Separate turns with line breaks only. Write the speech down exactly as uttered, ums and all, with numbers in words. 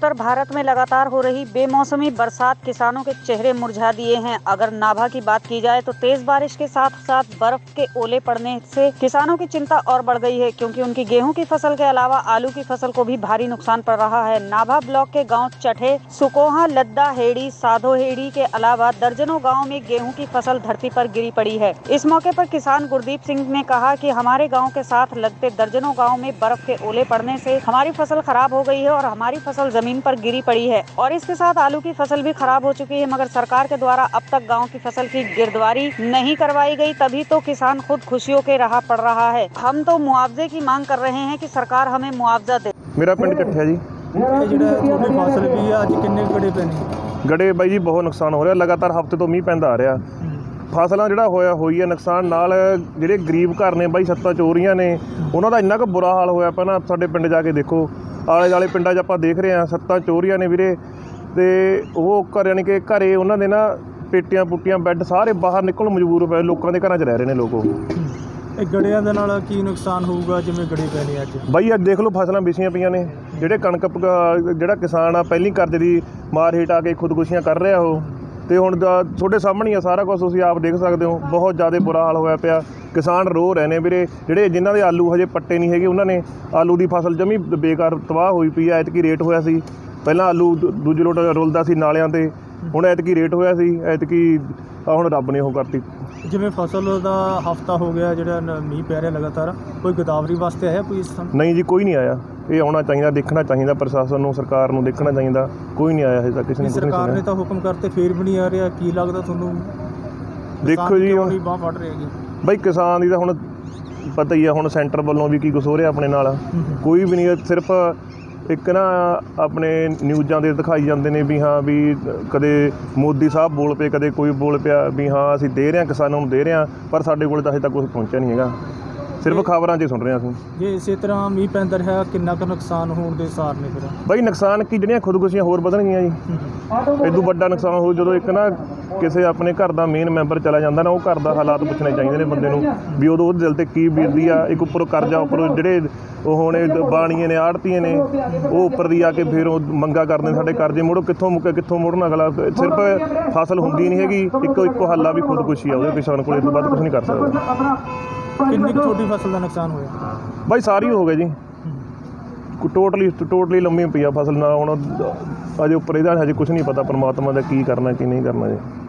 उत्तर भारत में लगातार हो रही बेमौसमी बरसात किसानों के चेहरे मुरझा दिए हैं। अगर नाभा की बात की जाए तो तेज बारिश के साथ साथ बर्फ के ओले पड़ने से किसानों की चिंता और बढ़ गई है, क्योंकि उनकी गेहूं की फसल के अलावा आलू की फसल को भी भारी नुकसान पड़ रहा है। नाभा ब्लॉक के गाँव चठे, सुकोहा, लद्दा हेड़ी, साधो हेड़ी के अलावा दर्जनों गाँव में गेहूँ की फसल धरती पर गिरी पड़ी है। इस मौके पर किसान गुरदीप सिंह ने कहा कि हमारे गाँव के साथ लगते दर्जनों गाँव में बर्फ के ओले पड़ने से हमारी फसल खराब हो गई है और हमारी फसल जमीन पर गिरी पड़ी है और इसके साथ आलू की फसल भी खराब हो चुकी है, मगर सरकार के द्वारा अब तक गांव की फसल की गिरदवारी नहीं करवाई गई, तभी तो किसान खुद खुशियों के राह पड़ रहा है। हम तो मुआवजे की मांग कर रहे हैं कि सरकार हमें मुआवजा दे।
मेरा पिंड चट्ठिया जी।
फसल भी है अज किन्ने गड़े पे ने
गड़े बाई जी बहुत नुकसान हो रहा, लगातार हफ्ते तो मीह पैंदा आ ਰਿਹਾ। ਫਸਲਾਂ ਜਿਹੜਾ ਹੋਇਆ ਹੋਈ ਹੈ ਨੁਕਸਾਨ ਨਾਲ ਜਿਹੜੇ ਗਰੀਬ ਘਰ ਨੇ ਬਾਈ ਛੱਤਾਂ ਚੋਰੀਆਂ ਨੇ ਉਹਨਾਂ ਦਾ ਇੰਨਾ ਕੁ ਬੁਰਾ ਹਾਲ ਹੋਇਆ ਪਿਆ ਨਾ। ਸਾਡੇ ਪਿੰਡ ਜਾ ਕੇ ਦੇਖੋ, ਆਲੇ ਦੁਆਲੇ ਪਿੰਡਾਂ 'ਚ ਆਪਾਂ ਦੇਖ ਰਹੇ ਹਾਂ ਛੱਤਾਂ ਚੋਰੀਆਂ ਨੇ ਵੀਰੇ, ਤੇ ਉਹ ਘਰ ਯਾਨੀ ਕਿ ਘਰੇ ਉਹਨਾਂ ਦੇ ਨਾ ਪੇਟੀਆਂ ਪੁੱਟੀਆਂ ਬੈੱਡ ਸਾਰੇ ਬਾਹਰ ਨਿਕਲਣ ਮਜਬੂਰ ਪਏ, ਲੋਕਾਂ ਦੇ ਘਰਾਂ 'ਚ ਰਹਿ ਰਹੇ ਨੇ ਲੋਕ।
ਇਹ ਗੜਿਆਂ ਦੇ ਨਾਲ ਕੀ ਨੁਕਸਾਨ ਹੋਊਗਾ ਜਿਵੇਂ ਗੜੇ ਪੈ ਨੇ ਅੱਜ?
ਬਾਈ ਅੱਜ ਦੇਖ ਲਓ ਫਸਲਾਂ ਵਿਛੀਆਂ ਪਈਆਂ ਨੇ, ਜਿਹੜੇ ਕਣਕ ਜਿਹੜਾ ਕਿਸਾਨ ਆ ਪਹਿਲੀ ਕਰਜ਼ੇ ਦੀ ਮਾਰ ਹੇਠ ਆ ਕੇ ਖੁਦਕੁਸ਼ੀਆਂ ਕਰ ਰਿਹਾ ਉਹ, ਤੇ ਹੁਣ ਦਾ ਤੁਹਾਡੇ ਸਾਹਮਣੇ ਹੀ ਆ ਸਾਰਾ ਕੁਝ, ਤੁਸੀਂ ਆਪ ਦੇਖ ਸਕਦੇ ਹੋ। ਬਹੁਤ ਜ਼ਿਆਦਾ ਬੁਰਾ ਹਾਲ ਹੋਇਆ ਪਿਆ, ਕਿਸਾਨ ਰੋ ਰਹੇ ਨੇ ਵੀਰੇ। ਜਿਹੜੇ ਜਿਨ੍ਹਾਂ ਦੇ ਆਲੂ ਹਜੇ ਪੱਟੇ ਨਹੀਂ ਹੈਗੇ ਉਹਨਾਂ ਨੇ ਆਲੂ ਦੀ ਫਸਲ ਜਮੀ ਬੇਕਾਰ ਤਬਾਹ ਹੋਈ ਪਈ ਆ। ਐਤਕੀ ਰੇਟ ਹੋਇਆ ਸੀ, ਪਹਿਲਾਂ ਆਲੂ ਦੂਜੇ ਲੋਟ ਰੁਲਦਾ ਸੀ ਨਾਲਿਆਂ ਤੇ, ਹੁਣ ਐਤਕੀ ਰੇਟ ਹੋਇਆ ਸੀ, ਐਤਕੀ ਹੁਣ ਰੱਬ ਨੇ ਉਹ ਕਰਤੀ।
ਜਿਵੇਂ ਫਸਲ ਦਾ ਹਫਤਾ ਹੋ ਗਿਆ ਜਿਹੜਾ ਮੀਂਹ ਪੈ ਰਿਹਾ ਲਗਾਤਾਰ, ਕੋਈ ਗੋਦਾਵਰੀ ਵਾਸਤੇ ਆਇਆ ਕੋਈ ਇਸ ਸਮੇਂ?
ਨਹੀਂ ਜੀ, ਕੋਈ ਨਹੀਂ ਆਇਆ। ਇਹ ਆਉਣਾ ਚਾਹੀਦਾ, ਦੇਖਣਾ ਚਾਹੀਦਾ, ਪ੍ਰਸ਼ਾਸਨ ਨੂੰ, ਸਰਕਾਰ ਨੂੰ ਦੇਖਣਾ ਚਾਹੀਦਾ। ਕੋਈ ਨਹੀਂ ਆਇਆ ਹਜੇ ਤੱਕ, ਕਿਸੇ ਨੇ।
ਸਰਕਾਰ ਨੇ ਤਾਂ ਹੁਕਮ ਕਰਤੇ ਫੇਰ ਵੀ ਨਹੀਂ ਆ ਰਿਹਾ, ਕੀ ਲੱਗਦਾ ਤੁਹਾਨੂੰ?
ਦੇਖੋ ਜੀ ਹੁਣ
ਬਾਂਹ ਫੜ ਰਹੀ ਹੈਗੀ
ਬਾਈ ਕਿਸਾਨ ਦੀ ਤਾਂ ਹੁਣ ਪਤਾ ਹੀ ਆ, ਹੁਣ ਸੈਂਟਰ ਵੱਲੋਂ ਵੀ ਕੀ ਕੁਛ ਹੋ ਰਿਹਾ ਆਪਣੇ ਨਾਲ। ਕੋਈ ਵੀ ਨਹੀਂ, ਸਿਰਫ ਇੱਕ ਨਾ ਆਪਣੇ ਨਿਊਜ਼ਾਂ ਦੇ ਦਿਖਾਈ ਜਾਂਦੇ ਨੇ ਵੀ ਹਾਂ ਵੀ ਕਦੇ ਮੋਦੀ ਸਾਹਿਬ ਬੋਲ ਪਏ, ਕਦੇ ਕੋਈ ਬੋਲ ਪਿਆ ਵੀ ਹਾਂ ਅਸੀਂ ਦੇ ਰਹੇ ਹਾਂ ਕਿਸਾਨਾਂ ਨੂੰ ਦੇ ਰਹੇ ਹਾਂ, ਪਰ ਸਾਡੇ ਕੋਲ ਤਾਂ ਹਜੇ ਤੱਕ ਕੁਛ ਪਹੁੰਚਿਆ ਨਹੀਂ ਹੈਗਾ, ਸਿਰਫ ਖਬਰਾਂ 'ਚ ਸੁਣ ਰਹੇ ਹਾਂ ਅਸੀਂ।
ਜੇ ਇਸੇ ਤਰ੍ਹਾਂ ਮੀਂਹ ਪੈਂਦਾ ਰਿਹਾ ਕਿੰਨਾ ਕੁ ਨੁਕਸਾਨ ਹੋਣ ਦੇ ਸਾਰ ਨੇ ਫਿਰ?
ਬਾਈ ਨੁਕਸਾਨ ਕੀ, ਜਿਹੜੀਆਂ ਖੁਦਕੁਸ਼ੀਆਂ ਹੋਰ ਵਧਣਗੀਆਂ ਜੀ। ਇਦੋਂ ਵੱਡਾ ਨੁਕਸਾਨ ਹੋ ਜਦੋਂ ਇੱਕ ਨਾ ਕਿਸੇ ਆਪਣੇ ਘਰ ਦਾ ਮੇਨ ਮੈਂਬਰ ਚਲਾ ਜਾਂਦਾ ਨਾ, ਉਹ ਘਰ ਦਾ ਹਾਲਾਤ ਪੁੱਛਣੇ ਚਾਹੀਦੇ ਨੇ ਬੰਦੇ ਨੂੰ ਵੀ ਉਦੋਂ ਉਹਦੇ ਦਿਲ 'ਤੇ ਕੀ ਬੀਤਦੀ ਆ। ਇੱਕ ਉੱਪਰੋਂ ਕਰਜ਼ਾ, ਉੱਪਰੋਂ ਜਿਹੜੇ ਉਹ ਨੇ ਬਾਣੀਏ ਨੇ, ਆੜਤੀਏ ਨੇ, ਉਹ ਉੱਪਰ ਦੀ ਆ ਕੇ ਫਿਰ ਉਹ ਮੰਗਾ ਕਰਦੇ ਨੇ ਸਾਡੇ ਕਰਜ਼ੇ ਮੋੜੋ। ਕਿੱਥੋਂ ਮੁੱਕੇ ਕਿੱਥੋਂ ਮੋੜਨਾ ਅਗਲਾ? ਸਿਰਫ ਫਸਲ ਹੁੰਦੀ ਨਹੀਂ ਹੈਗੀ, ਇੱਕੋ ਇੱਕੋ ਹੱਲ ਆ ਵੀ ਖੁਦਕੁਸ਼ੀ ਆ ਉਹਦੇ ਕਿਸਾਨ ਕੋਲ, ਇਸ ਤੋਂ ਵੱਧ ਕੁਛ ਨਹੀਂ ਕਰ ਸਕਦਾ।
ਕਿੰਨੀ ਕੁ ਤੁਹਾਡੀ ਫਸਲ ਦਾ ਨੁਕਸਾਨ ਹੋਇਆ?
ਬਾਈ ਸਾਰੀ ਹੋ ਗਿਆ ਜੀ, ਟੋਟਲੀ ਟੋਟਲੀ ਲੰਮੀ ਪਈ ਆ ਫਸਲ ਨਾਲ। ਹੁਣ ਅਜੇ ਉੱਪਰ ਇਹਦਾ ਹਜੇ ਕੁਛ ਨਹੀਂ ਪਤਾ, ਪਰਮਾਤਮਾ ਦਾ ਕੀ ਕਰਨਾ ਕੀ ਨਹੀਂ ਕਰਨਾ ਜੀ।